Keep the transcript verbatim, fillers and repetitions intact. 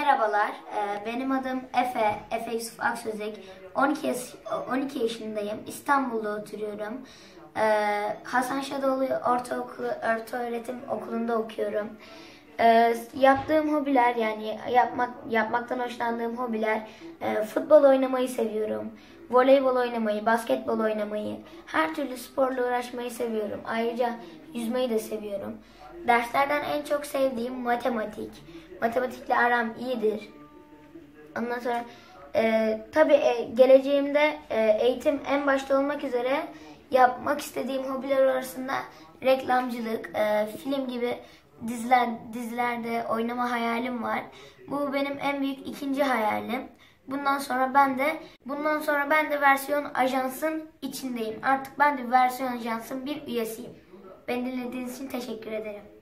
Merhabalar, ee, benim adım Efe, Efe Yusuf Aksözek. on iki, on iki yaşındayım, İstanbul'da oturuyorum. Ee, Hasan Şadoğlu Ortaokulu, Ortaöğretim Okulu'nda okuyorum. Ee, yaptığım hobiler, yani yapmak yapmaktan hoşlandığım hobiler, e, futbol oynamayı seviyorum. Voleybol oynamayı, basketbol oynamayı, her türlü sporla uğraşmayı seviyorum. Ayrıca yüzmeyi de seviyorum. Derslerden en çok sevdiğim matematik. Matematikle aram iyidir. Ondan sonra e, tabii e, geleceğimde e, eğitim en başta olmak üzere yapmak istediğim hobiler arasında reklamcılık, e, film gibi diziler dizilerde oynama hayalim var. Bu benim en büyük ikinci hayalim. Bundan sonra ben de bundan sonra ben de Versiyon Ajans'ın içindeyim. Artık ben de Versiyon Ajans'ın bir üyesiyim. Beni dinlediğiniz için teşekkür ederim.